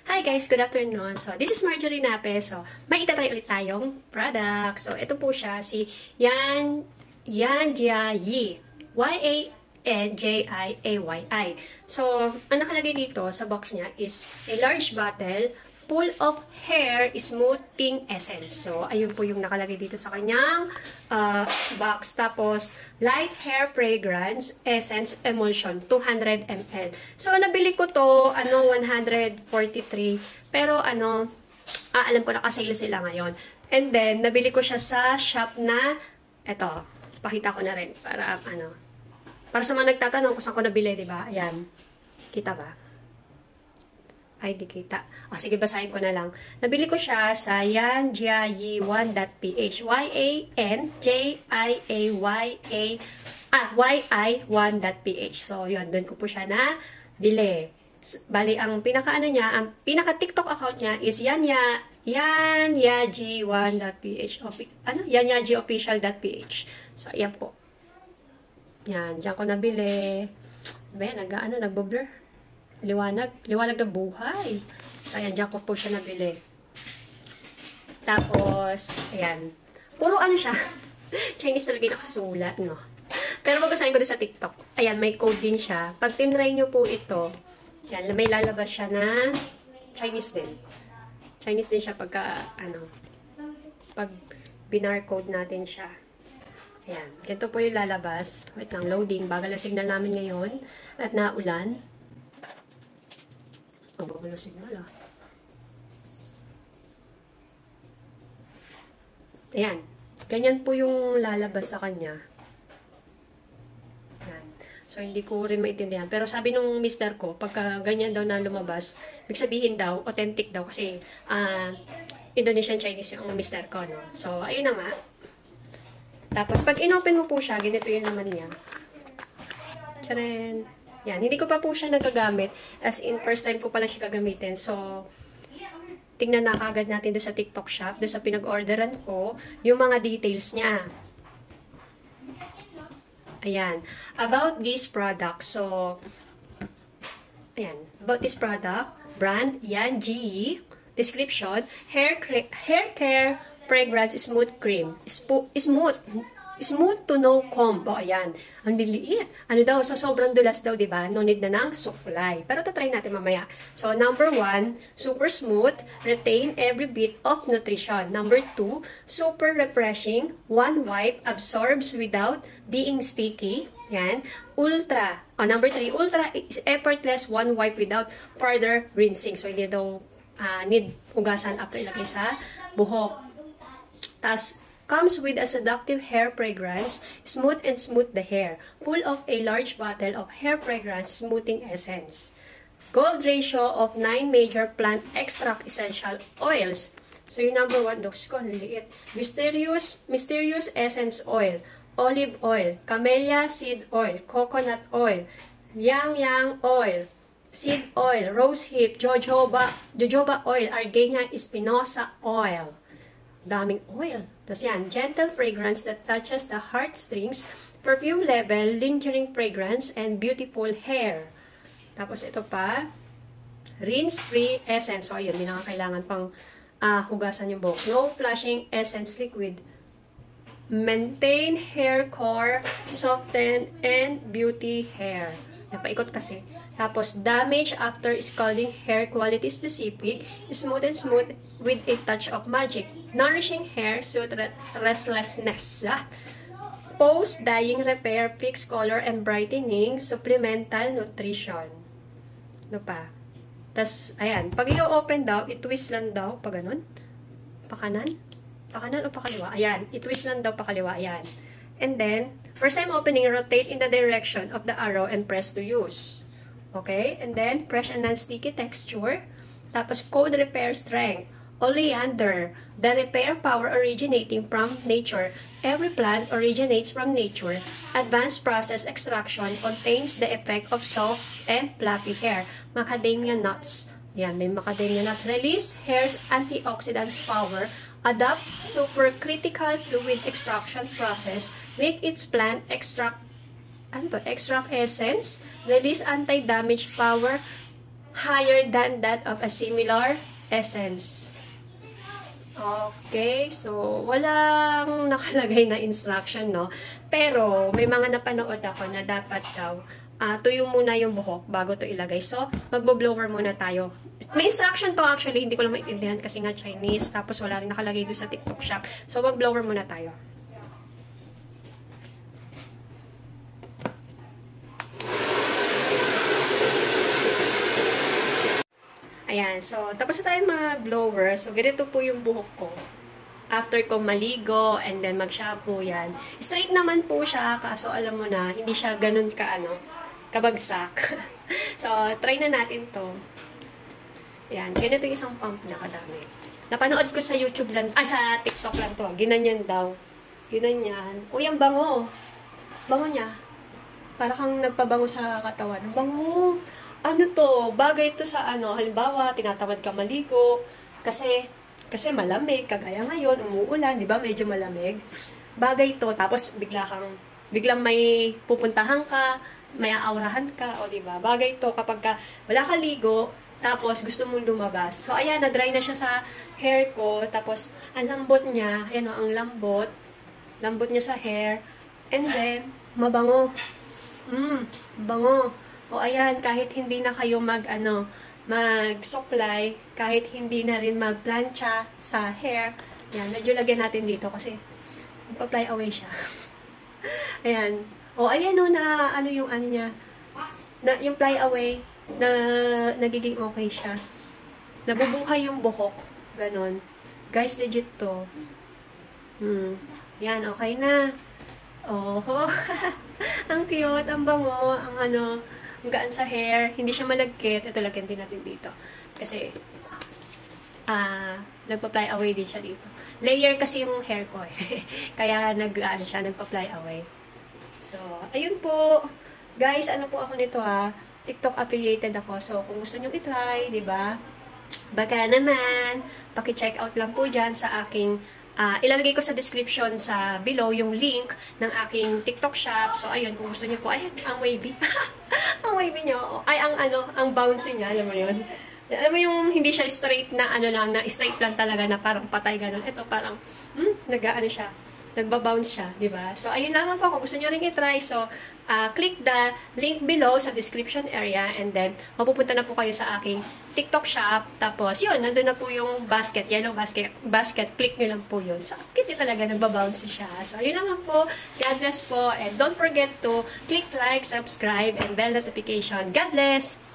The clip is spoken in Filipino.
Hi guys, good afternoon. So, this is Marjorie Nape. So, may itatry ulit tayong product. So, ito po siya, si Yanjiayi. Y-A-N-J-I-A-Y-I. So, ang nakalagay dito sa box niya is a large bottle full of hair smoothing essence. So, ayun po yung nakalagay dito sa kanyang box. Tapos, light hair fragrance essence emulsion, 200 ml. So, nabili ko to, 143. Pero, alam ko nakasale sila ngayon. And then, nabili ko siya sa shop na, eto, pakita ko na rin para, para sa mga nagtatanong kung saan ko nabili, diba? Ayan. Kita ba? Ay, di kita. O, sige, basahin ko na lang. Nabili ko siya sa Yanjiayi1.ph. Y-A-N-J-I-A-Y-A-1.ph. So, yun. Doon ko po siya na bili. Bali, ang pinaka-TikTok account niya is Yanjiayi1.ph. Yanjiayiofficial.ph. So, ayan po. Yan. Diyan ko nabili. Ba, nagbo-blur. Liwanag ng buhay. So, ayan, dyan ko po siya nabili. Tapos, ayan. Puro siya. Chinese talaga yung nakasulat, no? Pero babasahin ko din sa TikTok. Ayan, may code din siya. Pag tinry nyo po ito, ayan, may lalabas siya na Chinese din. Chinese din siya pagka, pag binarcode natin siya. Ayan, ganito po yung lalabas. Wait lang, loading. Bagal na signal namin ngayon. At naulan. Ang bagal na signal, Ayan. Ganyan po yung lalabas sa kanya. Ayan. So, hindi ko rin maintindihan. Pero sabi nung mister ko, pagka ganyan daw na lumabas, ibig sabihin daw, authentic daw. Kasi, Indonesian Chinese yung mister ko, no? So, ayun na nga. Tapos, pag inopen mo po siya, ganito yung naman niya. Tcharan! Yan, hindi ko pa po siya nagagamit. As in, first time ko pa lang siya gagamitin. So, tingnan na kagad natin doon sa TikTok shop, doon sa pinag-orderan ko, yung mga details niya. Ayan. About this product. So, ayan. About this product, brand, Yanjiayi. Description, hair care, fragrance, smooth cream. Smooth to no comb. O, ayan. Ang liliit. So sobrang dulas daw, diba? No need na ng suklay. Pero tatry natin mamaya. So, number 1, super smooth, retain every bit of nutrition. Number 2, super refreshing, one wipe, absorbs without being sticky. Yan. Ultra. Number 3, ultra is effortless, one wipe without further rinsing. So, hindi daw need hugasan after ilagay sa buhok. Tas, comes with a seductive hair fragrance, smooth the hair, full of a large bottle of hair fragrance smoothing essence. Gold ratio of 9 major plant extract essential oils. So yung number 1, looks ko, liit. Mysterious essence oil, olive oil, camellia seed oil, coconut oil, yang oil, seed oil, rose hip, jojoba oil, argenia espinosa oil. Daming oil. Tapos yan, gentle fragrance that touches the heartstrings, perfume level, lingering fragrance, and beautiful hair. Tapos ito pa, rinse-free essence. So, ayun, hindi na kailangan pang hugasan yung buhok. No flushing essence liquid. Maintain hair core, soften, and beauty hair. Napaikot kasi. Tapos, damage after scalding hair, quality specific, smooth with a touch of magic. Nourishing hair, suit restlessness. Post-dyeing repair, fix color and brightening, supplemental nutrition. Ano pa? Tapos, ayan. Pag i-open daw, i-twist lang daw. Pag ganun. Pakanan? Pakanan o pakaliwa? Ayan. I-twist lang daw pakaliwa. Ayan. And then, first time opening, rotate in the direction of the arrow and press to use. Okay? And then, fresh and non-sticky texture. Tapos, cold repair strength. Oleander. The repair power originating from nature. Every plant originates from nature. Advanced process extraction contains the effect of soft and fluffy hair. Macadamia nuts. Yan, may macadamia nuts. Release hair's antioxidants power. Adapt supercritical fluid extraction process. Make its plant extract essence, release anti-damage power, higher than that of a similar essence. Okay, so walang nakalagay na instruction, no? Pero may mga napanood ako na dapat daw tuyo muna yung buhok bago to ilagay. So, magbo-blower muna tayo. May instruction to actually, hindi ko lang maintindihan kasi nga Chinese, tapos wala rin nakalagay doon sa TikTok shop. So, mag-blower muna tayo. Ayan, so tapos na tayo mag-blower. So, ganito po yung buhok ko. After ko maligo and then mag-shampoo yan. Straight naman po siya, kaso alam mo na, hindi siya ganun kabagsak. So, try na natin to. Ayan, ganito yung isang pump niya kadami. Napanood ko sa YouTube lang, sa TikTok lang to. Ginanyan daw. Ginanyan. Uy, ang bango. Bango niya. Para kang nagpabango sa katawan. Ang bango. Ano to? Bagay to sa halimbawa, tinatamad ka maligo. Kasi malamig, kagaya ngayon, umuulan, di ba? Medyo malamig. Bagay to, tapos biglang may pupuntahan ka, may aurahan ka, o di ba? Bagay to kapag wala ka ligo, tapos gusto mong lumabas. So, ayan, na-dry na siya sa hair ko, tapos ang lambot niya, ayan o, ang lambot niya sa hair, and then, mabango. Bango. O ayan, kahit hindi na kayo mag-suklay, kahit hindi na rin mag-plancha sa hair, ayan, medyo lagyan natin dito kasi pa-fly away siya. Ayan. O ayan o, na yung niya, yung fly away, na nagiging okay siya. Nabubuhay yung buhok. Ganon. Guys, legit to. Yan, okay na. Oh, ang cute, ang bango, ang gaan sa hair, hindi siya malagkit. Ito, lagyan din natin dito. Kasi, nagpa-fly away din siya dito. Layer kasi yung hair ko eh. Kaya siya, nagpa-fly away. So, ayun po. Guys, ano po ako nito TikTok affiliated ako. So, kung gusto nyo i-try, diba? Baka naman, paki-check out lang po dyan sa aking ilalagay ko sa description sa below yung link ng aking TikTok shop. So, ayun, kung gusto niyo po, ayan, ang wavy. Ang wavy niyo. Ay, ang bouncy niya, alam mo yun. Alam mo yung hindi siya straight na na straight lang talaga na parang patay ganun. Ito parang, siya. Nagbabounce siya, di ba? So, ayun lang po. Kung gusto niyo rin i-try, so, click the link below sa description area and then, mapupunta na po kayo sa aking TikTok shop. Tapos, yun, nandun na po yung basket, yellow basket. Click nyo lang po yun. So, cute talaga, nagbabounce siya. So, yun lang po. God bless po. And don't forget to click like, subscribe, and bell notification. God bless!